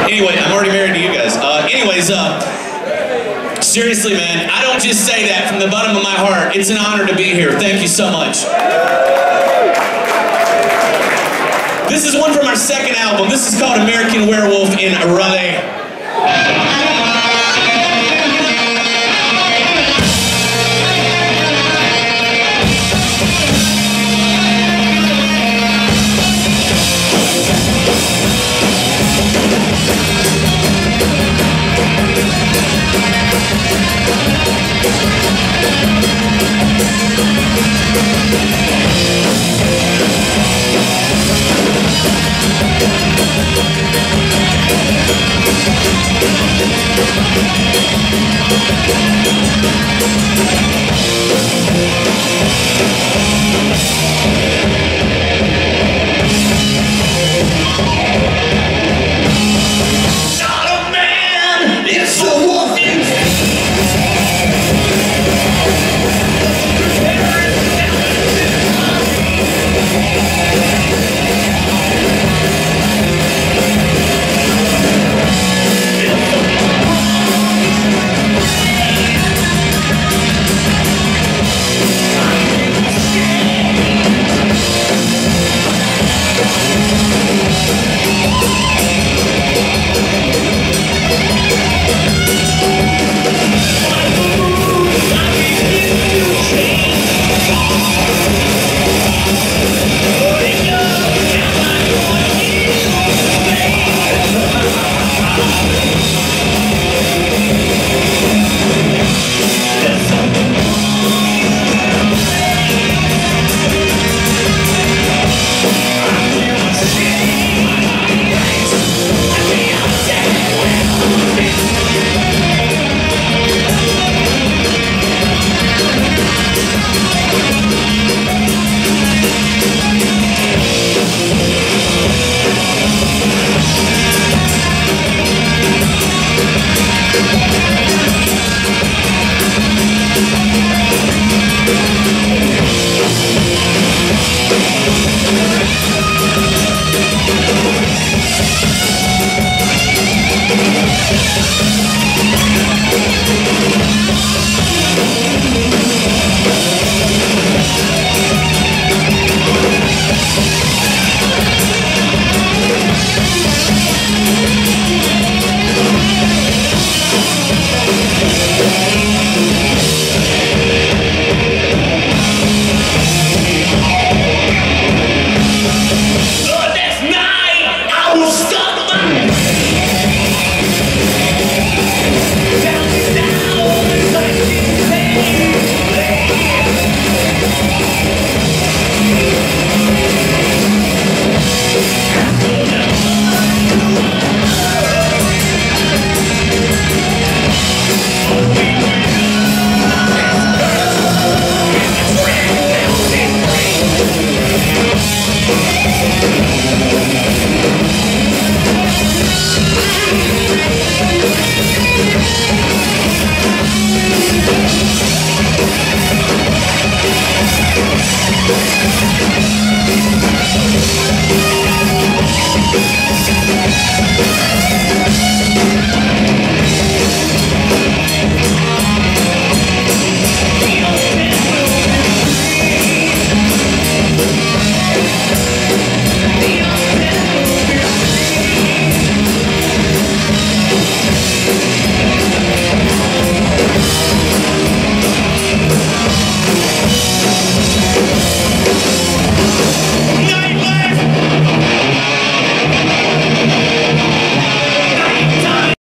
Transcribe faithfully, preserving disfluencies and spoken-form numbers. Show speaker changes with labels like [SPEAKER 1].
[SPEAKER 1] Anyway, I'm already married to you guys. Uh, anyways, uh, seriously, man, I don't just say that from the bottom of my heart. It's an honor to be here. Thank you so much. This is one from our second album. This is called American Werewolf in Raleigh.